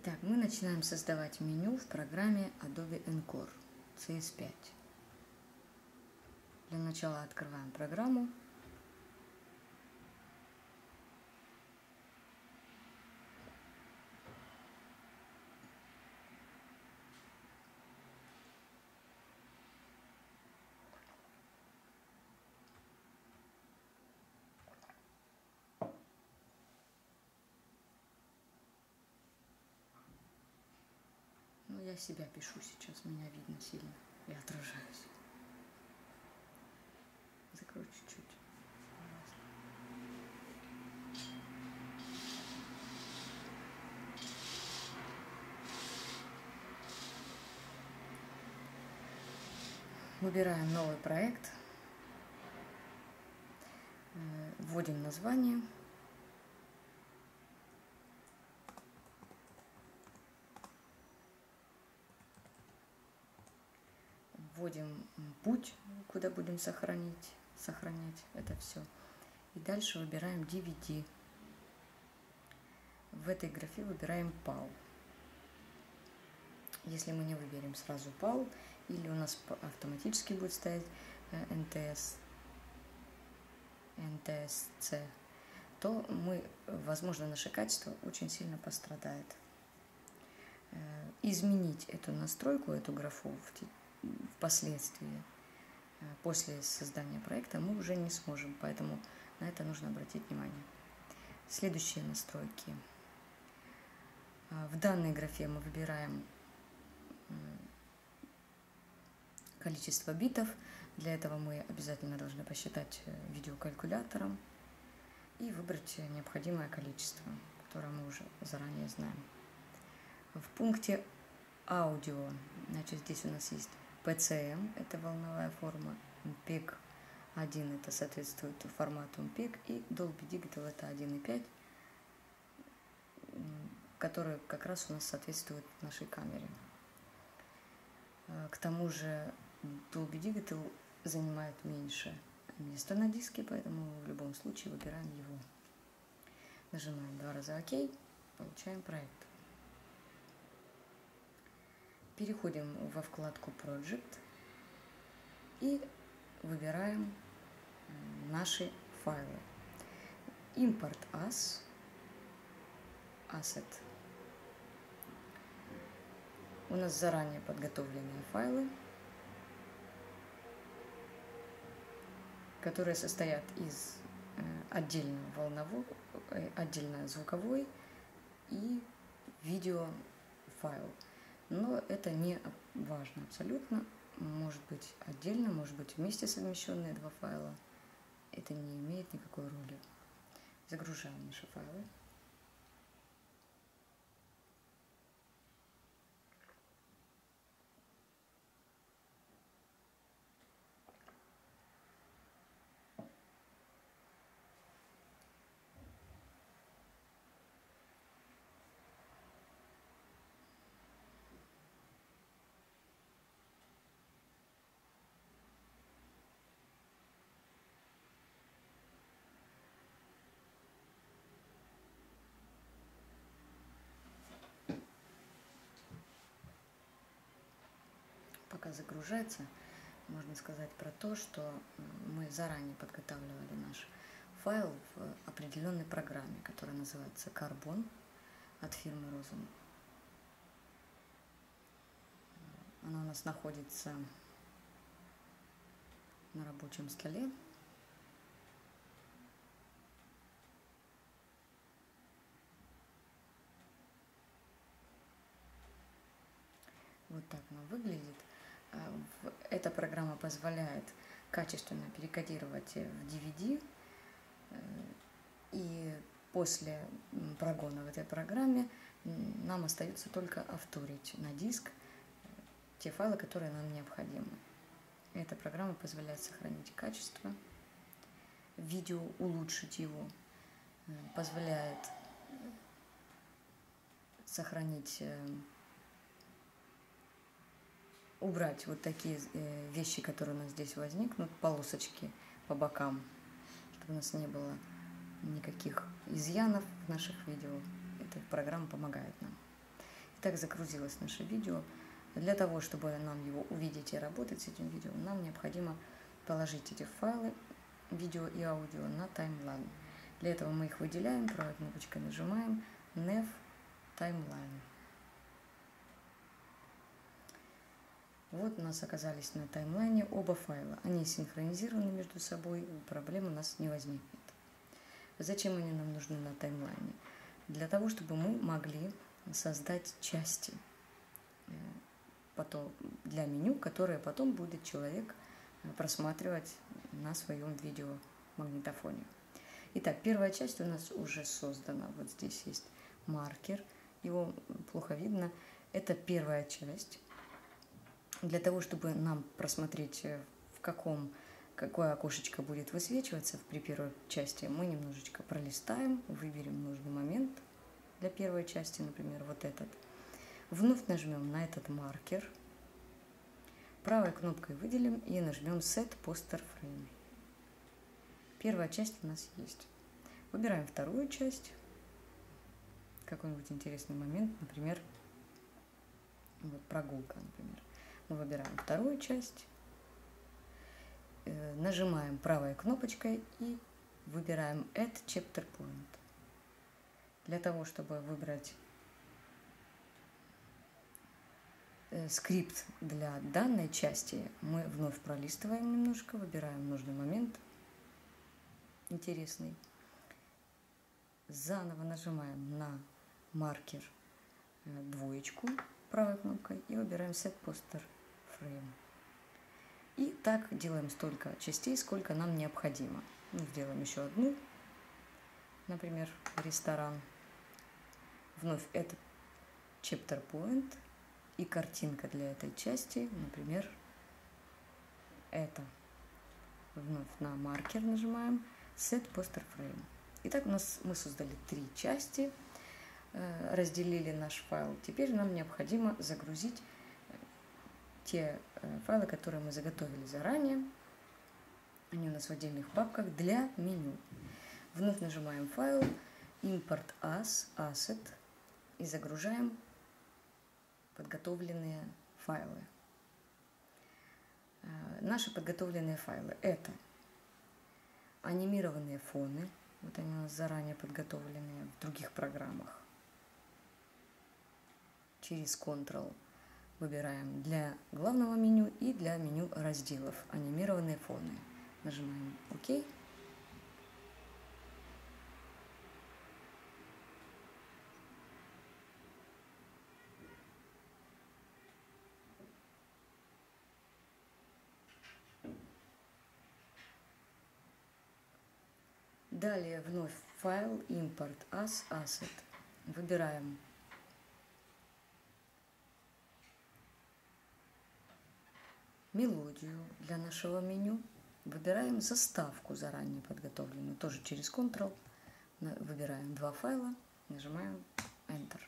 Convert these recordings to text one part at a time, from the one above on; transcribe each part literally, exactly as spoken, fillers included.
Итак, мы начинаем создавать меню в программе Adobe Encore си эс пять. Для начала открываем программу. Ну, я себя пишу сейчас, меня видно сильно. Я отражаюсь. Закрою чуть-чуть. Выбираем новый проект. Вводим название. Вводим путь, куда будем сохранить, сохранять это все. И дальше выбираем ди ви ди. В этой графе выбираем пал. Если мы не выберем сразу пал, или у нас автоматически будет стоять эн ти эс, эн ти эс си, то мы, возможно, наше качество очень сильно пострадает. Изменить эту настройку, эту графу впоследствии, после создания проекта, мы уже не сможем, поэтому на это нужно обратить внимание. Следующие настройки. В данной графе мы выбираем количество битов. Для этого мы обязательно должны посчитать видеокалькулятором и выбрать необходимое количество, которое мы уже заранее знаем. В пункте аудио, значит, здесь у нас есть пи си эм, это волновая форма, пек один, это соответствует формату пек, и Dolby Digital, это один и пять, который как раз у нас соответствует нашей камере. К тому же Dolby Digital занимает меньше места на диске, поэтому в любом случае выбираем его. Нажимаем два раза ОК, получаем проект. Переходим во вкладку Project и выбираем наши файлы. Import as, Asset. У нас заранее подготовленные файлы, которые состоят из отдельно волновой, отдельно звуковой и видео файл. Но это не важно абсолютно. Может быть отдельно, может быть вместе совмещенные два файла. Это не имеет никакой роли. Загружаем наши файлы. Пока загружается, можно сказать про то, что мы заранее подготавливали наш файл в определенной программе, которая называется Carbon от фирмы Rosen. Она у нас находится на рабочем столе. Вот так она выглядит. Эта программа позволяет качественно перекодировать в ди ви ди, и после прогона в этой программе нам остается только авторить на диск те файлы, которые нам необходимы. Эта программа позволяет сохранить качество, видео улучшить его, позволяет сохранить, убрать вот такие вещи, которые у нас здесь возникнут, полосочки по бокам, чтобы у нас не было никаких изъянов в наших видео. Эта программа помогает нам. Итак, загрузилось наше видео. Для того, чтобы нам его увидеть и работать с этим видео, нам необходимо положить эти файлы, видео и аудио, на таймлайн. Для этого мы их выделяем, правой кнопочкой нажимаем Nav Timeline. Вот у нас оказались на таймлайне оба файла. Они синхронизированы между собой, проблем у нас не возникнет. Зачем они нам нужны на таймлайне? Для того, чтобы мы могли создать части потом для меню, которые потом будет человек просматривать на своем видеомагнитофоне. Итак, первая часть у нас уже создана. Вот здесь есть маркер, его плохо видно. Это первая часть. Для того, чтобы нам просмотреть, в каком, какое окошечко будет высвечиваться при первой части, мы немножечко пролистаем, выберем нужный момент для первой части, например, вот этот. Вновь нажмем на этот маркер, правой кнопкой выделим и нажмем Set Poster Frame. Первая часть у нас есть. Выбираем вторую часть, какой-нибудь интересный момент, например, вот прогулка, например. Мы выбираем вторую часть, э, нажимаем правой кнопочкой и выбираем Add Chapter Point. Для того, чтобы выбрать э, скрипт для данной части, мы вновь пролистываем немножко, выбираем нужный момент, интересный. Заново нажимаем на маркер э, двоечку правой кнопкой и выбираем Set Poster Frame. И так делаем столько частей, сколько нам необходимо. Ну, сделаем еще одну, например, ресторан. Вновь этот Chapter Point и картинка для этой части, например, это. Вновь на маркер нажимаем Set Poster Frame. Итак, у нас мы создали три части, разделили наш файл. Теперь нам необходимо загрузить те файлы, которые мы заготовили заранее. Они у нас в отдельных папках для меню. Вновь нажимаем файл, Import as, Asset и загружаем подготовленные файлы. Наши подготовленные файлы — это анимированные фоны. Вот они у нас заранее подготовленные в других программах. Через Ctrl выбираем для главного меню и для меню разделов анимированные фоны. Нажимаем ОК. Далее вновь файл Import as Asset. Выбираем мелодию для нашего меню. Выбираем заставку заранее подготовленную. Тоже через Ctrl. Выбираем два файла. Нажимаем Enter.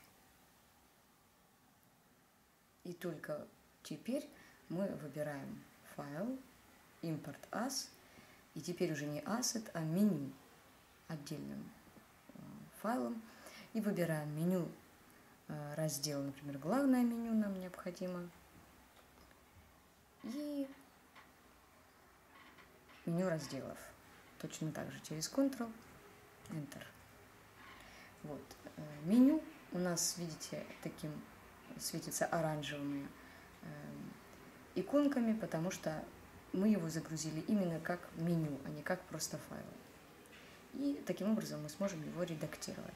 И только теперь мы выбираем файл Import as. И теперь уже не Asset, а меню отдельным файлом. И выбираем меню, раздел, например, главное меню нам необходимо. И меню разделов. Точно так же через Ctrl, Enter. Вот. Меню у нас, видите, таким светится оранжевыми иконками, потому что мы его загрузили именно как меню, а не как просто файл. И таким образом мы сможем его редактировать.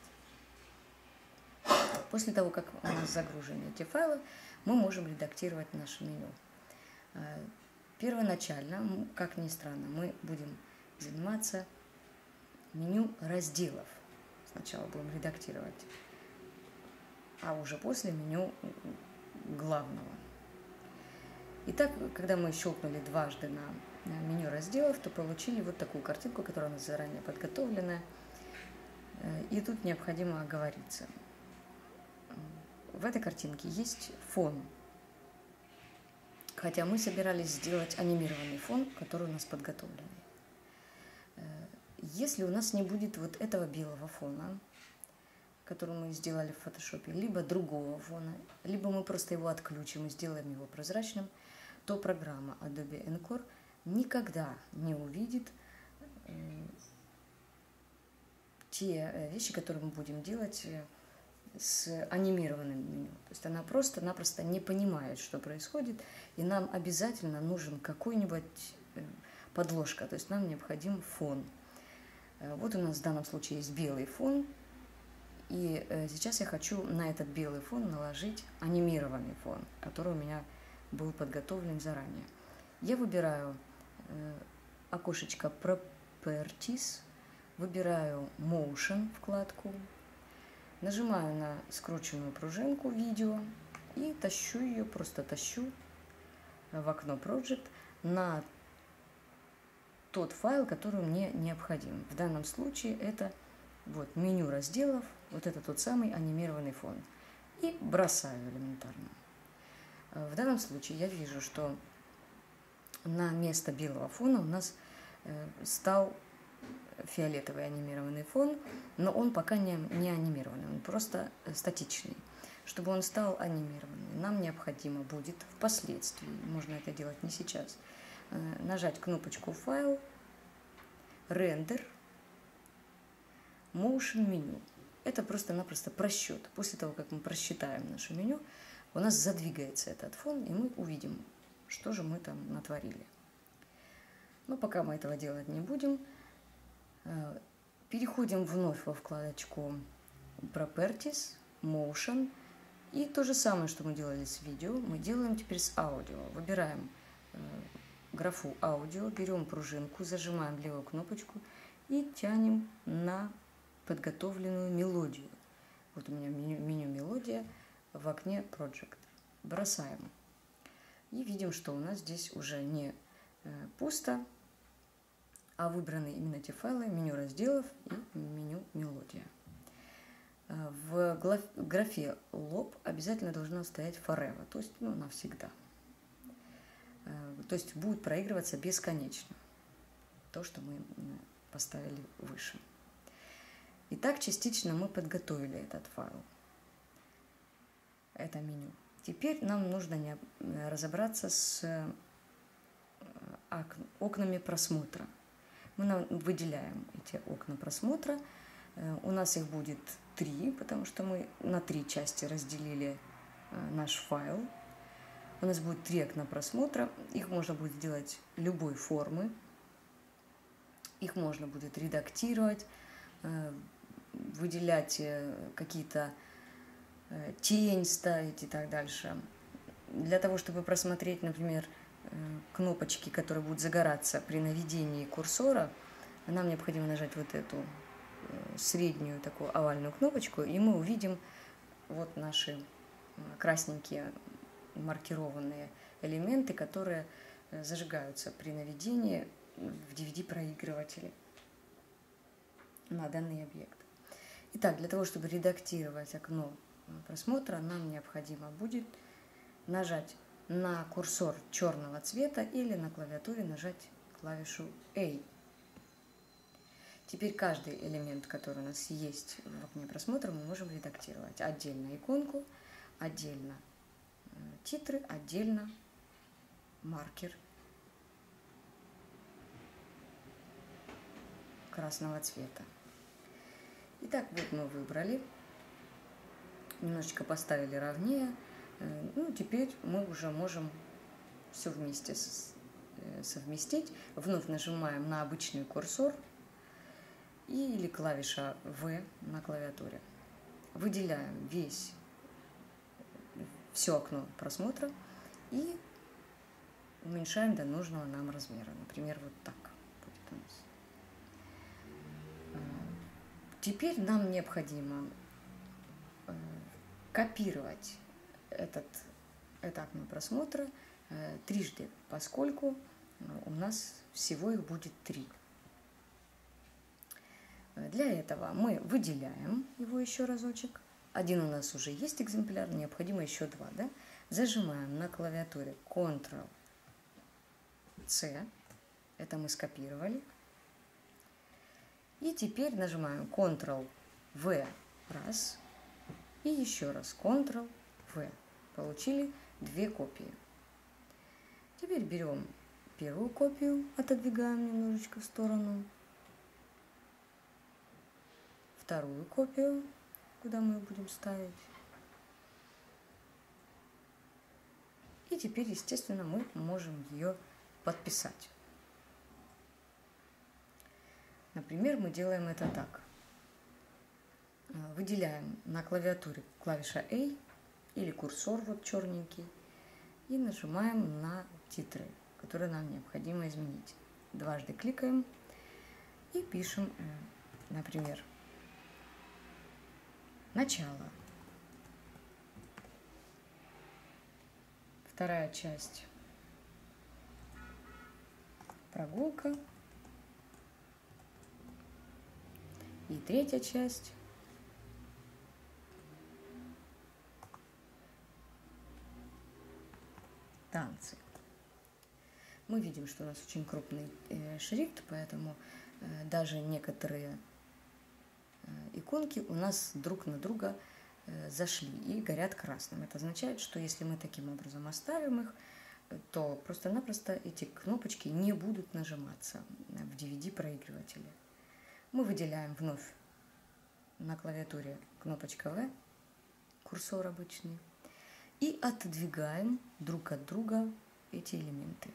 После того, как у нас загружены эти файлы, мы можем редактировать наше меню. Первоначально, как ни странно, мы будем заниматься меню разделов. Сначала будем редактировать, а уже после меню главного. Итак, когда мы щелкнули дважды на меню разделов, то получили вот такую картинку, которая у нас заранее подготовлена. И тут необходимо оговориться. В этой картинке есть фон. Хотя мы собирались сделать анимированный фон, который у нас подготовлен. Если у нас не будет вот этого белого фона, который мы сделали в фотошопе, либо другого фона, либо мы просто его отключим и сделаем его прозрачным, то программа Adobe Encore никогда не увидит те вещи, которые мы будем делать с анимированным меню. То есть она просто-напросто не понимает, что происходит, и нам обязательно нужен какой-нибудь подложка, то есть нам необходим фон. Вот у нас в данном случае есть белый фон, и сейчас я хочу на этот белый фон наложить анимированный фон, который у меня был подготовлен заранее. Я выбираю окошечко Properties, выбираю Motion вкладку, нажимаю на скрученную пружинку видео и тащу ее, просто тащу в окно Project на тот файл, который мне необходим. В данном случае это вот меню разделов, вот это тот самый анимированный фон. И бросаю элементарно. В данном случае я вижу, что на место белого фона у нас стал фиолетовый анимированный фон, но он пока не, не анимированный, он просто статичный. Чтобы он стал анимированным, нам необходимо будет впоследствии, можно это делать не сейчас, нажать кнопочку «Файл», «Рендер», «Motion меню». Это просто-напросто просчет. После того, как мы просчитаем наше меню, у нас задвигается этот фон, и мы увидим, что же мы там натворили. Но пока мы этого делать не будем, переходим вновь во вкладочку Properties, Motion, и то же самое, что мы делали с видео, мы делаем теперь с аудио. Выбираем графу аудио, берем пружинку, зажимаем левую кнопочку и тянем на подготовленную мелодию. Вот у меня меню, меню мелодия в окне Project. Бросаем. И видим, что у нас здесь уже не э, пусто, а выбраны именно те файлы, меню разделов и меню мелодия. В графе лоб обязательно должна стоять forever, то есть ну, навсегда. То есть будет проигрываться бесконечно то, что мы поставили выше. Итак, частично мы подготовили этот файл, это меню. Теперь нам нужно не разобраться с окнами просмотра. Мы выделяем эти окна просмотра. У нас их будет три, потому что мы на три части разделили наш файл. У нас будет три окна просмотра. Их можно будет сделать любой формы. Их можно будет редактировать, выделять какие-то тень ставить и так дальше. Для того, чтобы просмотреть, например, кнопочки, которые будут загораться при наведении курсора, нам необходимо нажать вот эту среднюю такую овальную кнопочку, и мы увидим вот наши красненькие маркированные элементы, которые зажигаются при наведении в ди ви ди-проигрывателе на данный объект. Итак, для того, чтобы редактировать окно просмотра, нам необходимо будет нажать на курсор черного цвета или на клавиатуре нажать клавишу A. Теперь каждый элемент, который у нас есть в окне просмотра, мы можем редактировать. Отдельно иконку, отдельно титры, отдельно маркер красного цвета. Итак, вот мы выбрали, немножечко поставили ровнее. Ну, теперь мы уже можем все вместе совместить. Вновь нажимаем на обычный курсор или клавиша V на клавиатуре. Выделяем весь, все окно просмотра и уменьшаем до нужного нам размера. Например, вот так будет у нас. Теперь нам необходимо копировать этот, это окно просмотра э, трижды, поскольку у нас всего их будет три. Для этого мы выделяем его еще разочек. Один у нас уже есть экземпляр, необходимо еще два. Да? Зажимаем на клавиатуре контрол C, это мы скопировали. И теперь нажимаем контрол V Раз. И еще раз контрол-вэ. Получили две копии. Теперь берем первую копию, отодвигаем немножечко в сторону. Вторую копию, куда мы ее будем ставить. И теперь, естественно, мы можем ее подписать. Например, мы делаем это так. Выделяем на клавиатуре клавиша A или курсор вот черненький и нажимаем на титры, которые нам необходимо изменить. Дважды кликаем и пишем, например, начало. Вторая часть прогулка. И третья часть танцы. Мы видим, что у нас очень крупный э, шрифт, поэтому э, даже некоторые э, иконки у нас друг на друга э, зашли и горят красным. Это означает, что если мы таким образом оставим их, то просто-напросто эти кнопочки не будут нажиматься в ди ви ди-проигрывателе. Мы выделяем вновь на клавиатуре кнопочка вэ, курсор обычный, и отодвигаем друг от друга эти элементы,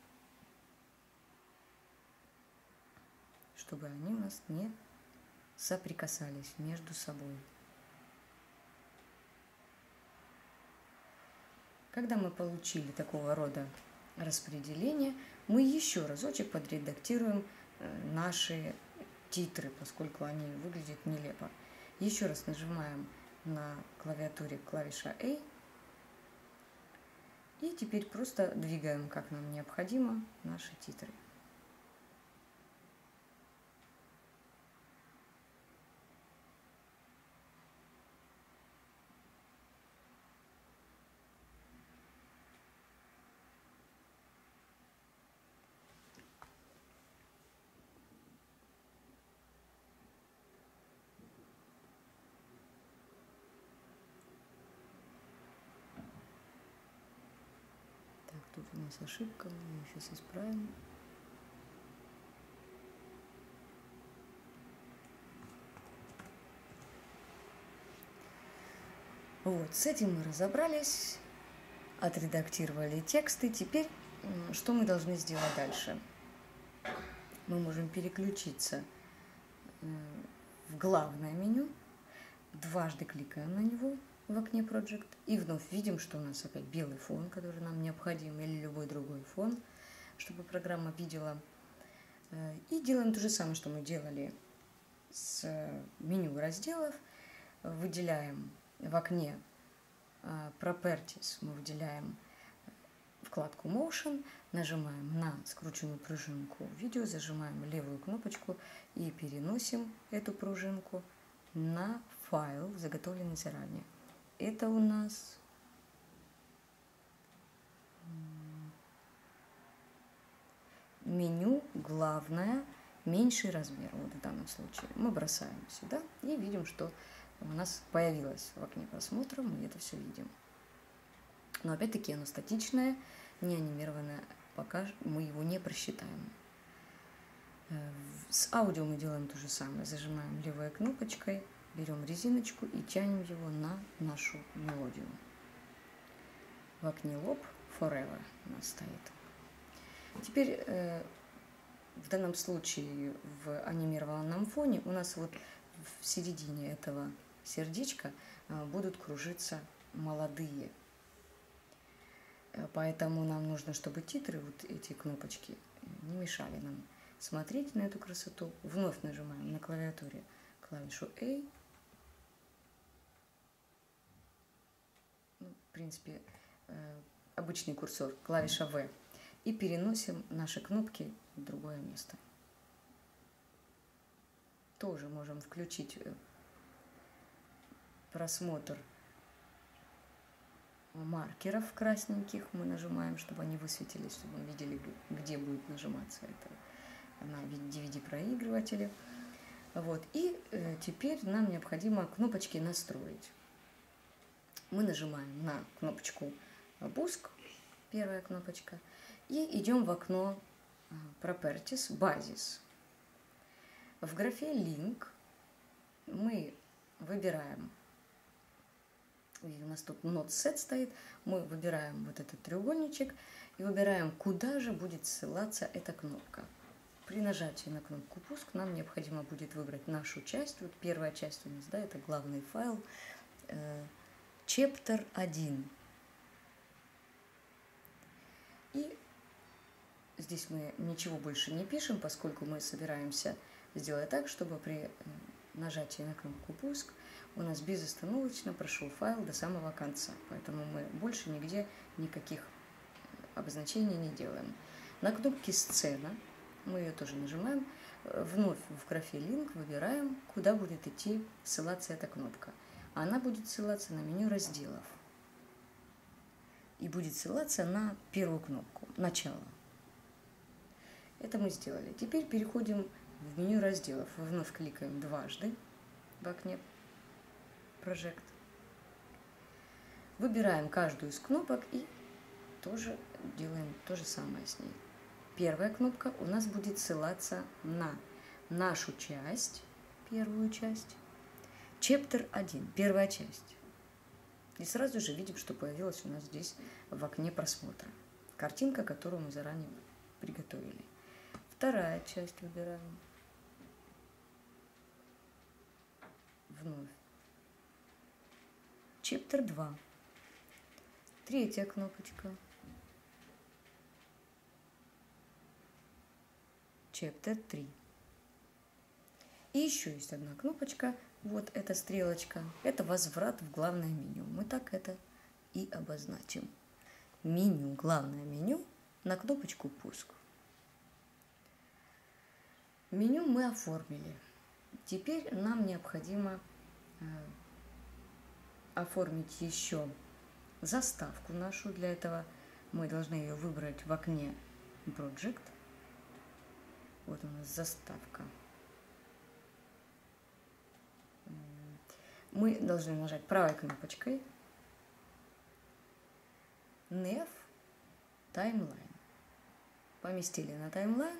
чтобы они у нас не соприкасались между собой. Когда мы получили такого рода распределение, мы еще разочек подредактируем наши титры, поскольку они выглядят нелепо. Еще раз нажимаем на клавиатуре клавиша A. И теперь просто двигаем, как нам необходимо, наши титры. Тут у нас ошибка, мы ее сейчас исправим. Вот, с этим мы разобрались, отредактировали тексты. Теперь что мы должны сделать дальше? Мы можем переключиться в главное меню, дважды кликаем на него в окне Project и вновь видим, что у нас опять белый фон, который нам необходим, или любой другой фон, чтобы программа видела. И делаем то же самое, что мы делали с меню разделов. Выделяем в окне Properties, мы выделяем вкладку Motion, нажимаем на скрученную пружинку видео, зажимаем левую кнопочку и переносим эту пружинку на файл, заготовленный заранее. Это у нас меню главное, меньший размер. Вот в данном случае мы бросаем сюда и видим, что у нас появилось в окне просмотра, мы это все видим. Но опять-таки оно статичное, не анимированное, пока мы его не просчитаем. С аудио мы делаем то же самое, зажимаем левой кнопочкой, берем резиночку и тянем его на нашу мелодию. В окне лоб Forever у нас стоит. Теперь э, в данном случае в анимированном фоне у нас вот в середине этого сердечка э, будут кружиться молодые. Поэтому нам нужно, чтобы титры, вот эти кнопочки, не мешали нам смотреть на эту красоту. Вновь нажимаем на клавиатуре клавишу A. В принципе, обычный курсор, клавиша вэ. И переносим наши кнопки в другое место. Тоже можем включить просмотр маркеров красненьких. Мы нажимаем, чтобы они высветились, чтобы мы видели, где будет нажиматься это на ди ви ди-проигрывателе. Вот. И э, теперь нам необходимо кнопочки настроить. Мы нажимаем на кнопочку «Пуск», первая кнопочка, и идем в окно Properties, базис. В графе Link мы выбираем, у нас тут Not Set стоит, мы выбираем вот этот треугольничек и выбираем, куда же будет ссылаться эта кнопка. При нажатии на кнопку «Пуск» нам необходимо будет выбрать нашу часть. Вот первая часть у нас, да, это главный файл, э, Chapter один. И здесь мы ничего больше не пишем, поскольку мы собираемся сделать так, чтобы при нажатии на кнопку «Пуск» у нас безостановочно прошел файл до самого конца. Поэтому мы больше нигде никаких обозначений не делаем. На кнопке «Сцена» мы ее тоже нажимаем. Вновь в графе «Link» выбираем, куда будет идти ссылаться эта кнопка. Она будет ссылаться на меню разделов. И будет ссылаться на первую кнопку «Начало». Это мы сделали. Теперь переходим в меню разделов. Вновь кликаем дважды в окне Project. Выбираем каждую из кнопок и тоже делаем то же самое с ней. Первая кнопка у нас будет ссылаться на нашу часть, первую часть, Chapter один, первая часть. И сразу же видим, что появилась у нас здесь в окне просмотра картинка, которую мы заранее приготовили. Вторая часть выбираем. Вновь. Chapter два. Третья кнопочка. Chapter три. И еще есть одна кнопочка, вот эта стрелочка, это возврат в главное меню. Мы так это и обозначим. Меню, главное меню, на кнопочку «Пуск». Меню мы оформили. Теперь нам необходимо э, оформить еще заставку нашу. Для этого мы должны ее выбрать в окне Project. Вот у нас заставка. Мы должны нажать правой кнопочкой Nav Timeline. Поместили на таймлайн.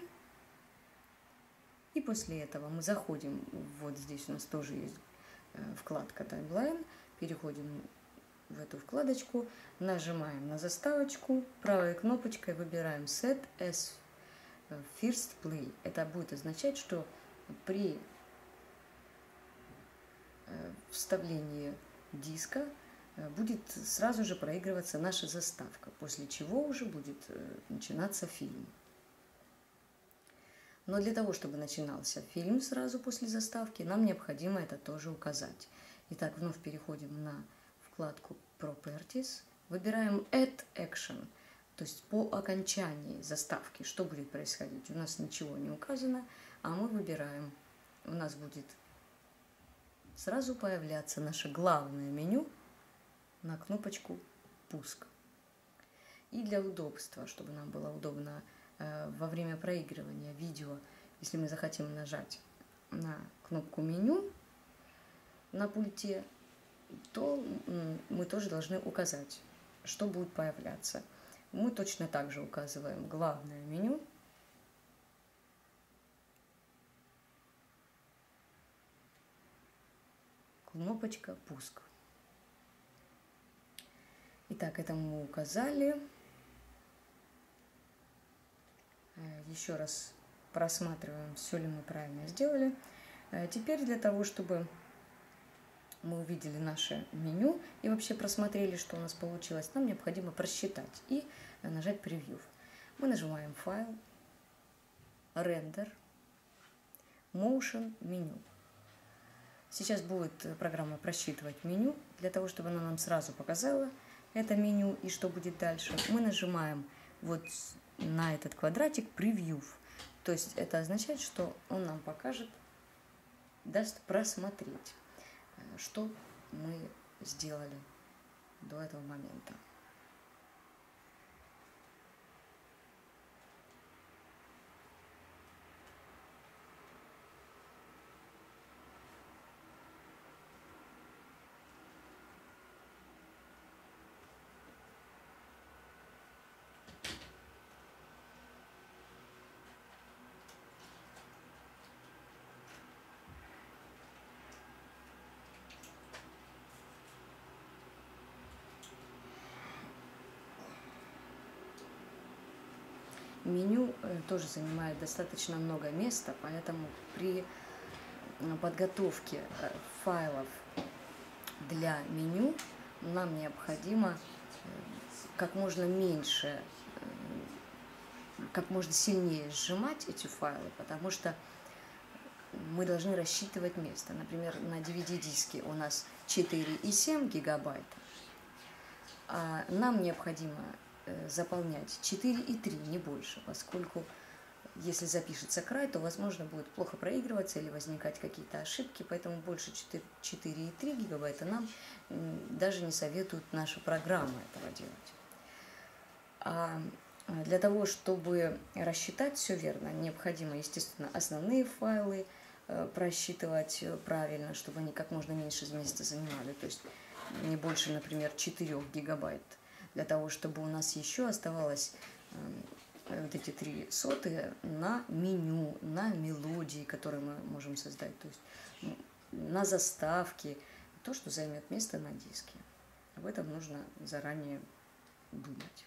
И после этого мы заходим, вот здесь у нас тоже есть вкладка Timeline, переходим в эту вкладочку, нажимаем на заставочку, правой кнопочкой выбираем Set as First Play. Это будет означать, что при вставлении диска будет сразу же проигрываться наша заставка, после чего уже будет начинаться фильм. Но для того, чтобы начинался фильм сразу после заставки, нам необходимо это тоже указать. Итак, вновь переходим на вкладку Properties, выбираем Add Action, то есть по окончании заставки, что будет происходить. У нас ничего не указано, а мы выбираем, у нас будет сразу появляться наше главное меню на кнопочку «Пуск». И для удобства, чтобы нам было удобно э, во время проигрывания видео, если мы захотим нажать на кнопку «Меню» на пульте, то мы тоже должны указать, что будет появляться. Мы точно так же указываем главное меню. Кнопочка «Пуск». Итак, это мы указали. Еще раз просматриваем, все ли мы правильно сделали. Теперь для того, чтобы мы увидели наше меню и вообще просмотрели, что у нас получилось, нам необходимо просчитать и нажать «Превью». Мы нажимаем «Файл», «Рендер», «Motion», «Меню». Сейчас будет программа просчитывать меню. Для того, чтобы она нам сразу показала это меню и что будет дальше, мы нажимаем вот на этот квадратик «Превью». То есть это означает, что он нам покажет, даст просмотреть, что мы сделали до этого момента. меню тоже занимает достаточно много места, поэтому при подготовке файлов для меню нам необходимо как можно меньше, как можно сильнее сжимать эти файлы, потому что мы должны рассчитывать место. Например, на ди ви ди-диске у нас четыре и семь гигабайта, а нам необходимо заполнять четыре и три, не больше, поскольку если запишется край, то, возможно, будет плохо проигрываться или возникать какие-то ошибки, поэтому больше четыре и три гигабайта нам даже не советуют наши программы этого делать. А для того, чтобы рассчитать все верно, необходимо, естественно, основные файлы просчитывать правильно, чтобы они как можно меньше места занимали, то есть не больше, например, четыре гигабайт, для того, чтобы у нас еще оставалось вот эти три сотые на меню, на мелодии, которые мы можем создать, то есть на заставке, то, что займет место на диске. Об этом нужно заранее думать.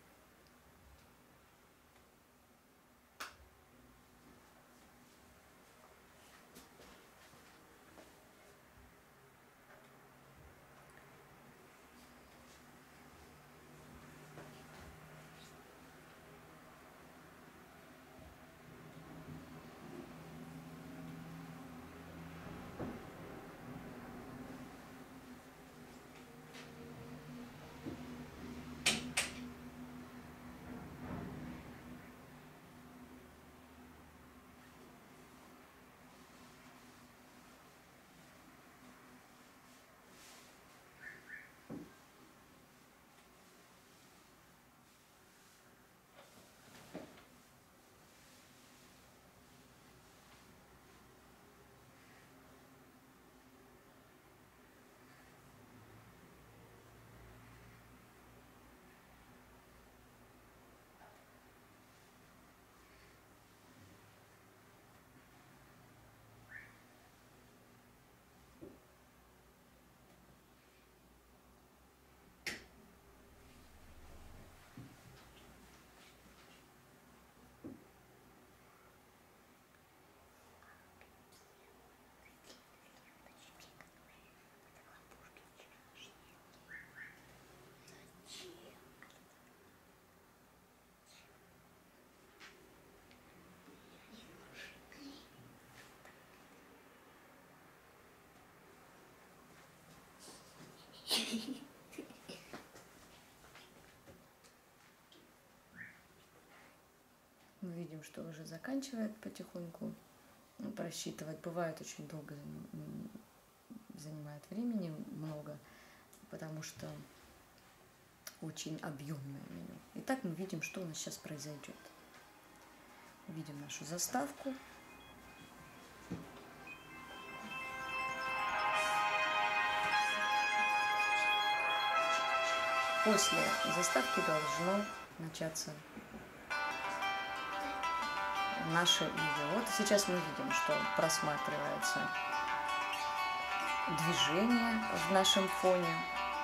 Мы видим, что уже заканчивает потихоньку просчитывать. Бывает, очень долго занимает времени, много, потому что очень объемное меню. Итак, мы видим, что у нас сейчас произойдет. Видим нашу заставку. После заставки должно начаться наше видео. Вот сейчас мы видим, что просматривается движение в нашем фоне.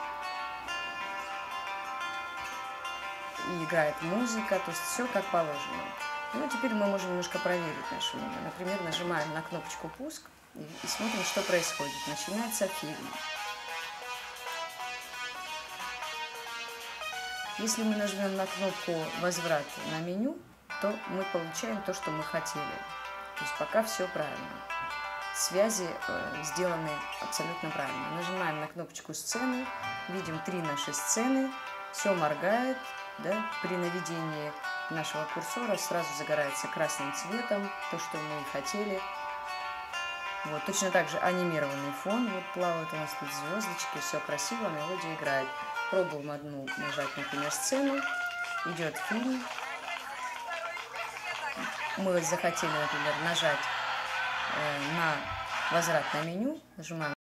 И играет музыка, то есть все как положено. Ну, теперь мы можем немножко проверить наше меню. Например, нажимаем на кнопочку «Пуск» и смотрим, что происходит. Начинается фильм. Если мы нажмем на кнопку «Возврат на меню», то мы получаем то, что мы хотели. То есть пока все правильно. Связи э, сделаны абсолютно правильно. Нажимаем на кнопочку «Сцены», видим три наши сцены, все моргает, да? При наведении нашего курсора сразу загорается красным цветом, то, что мы и хотели. Вот, точно так же анимированный фон, вот плавают у нас тут звездочки, все красиво, мелодия играет. Пробуем одну нажать, например, сцену, идет фильм. Мы захотели, например, нажать э, на возврат на меню, нажимаем